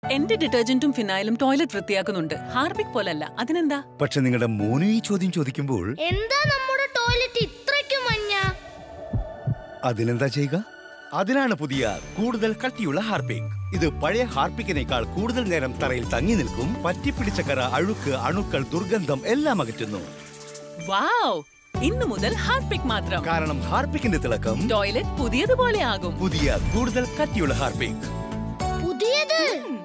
എന്റെ ഡിറ്റർജന്റും ഫിനായിലും toilet വൃത്തിയാക്കുന്നുണ്ട്. Harpic പോലല്ല. അതിനെന്താ? പക്ഷെ നിങ്ങളുടെ മോനും ഈ ചോദ്യം ചോദിക്കുമ്പോൾ എന്താ നമ്മുടെ ടോയ്ലറ്റ് ഇത്രയ്ക്ക് മഞ്ഞ? അതിനെന്താ ചെയ്യുക? അതിനാണ് പുതിയ കൂടുതൽ കട്ടിയുള്ള ഹാർപിക്. ഇത് പഴയ ഹാർപിക്കിനേക്കാൾ കൂടുതൽ നേരം തറയിൽ തങ്ങി നിൽക്കും. പറ്റിപ്പിടിച്ച കറ, അഴുക്ക്, അണുക്കൾ, ദുർഗന്ധം എല്ലാം അകറ്റുന്നു. വാവ്! ഇന്നു മുതൽ ഹാർപിക് മാത്രം. കാരണം ഹാർപിക്കിന്റെ തിളക്കം ടോയ്ലറ്റ് പുതിയതുപോലെ ആകും. പുതിയ കൂടുതൽ കട്ടിയുള്ള ഹാർപിക്. പുതിയത്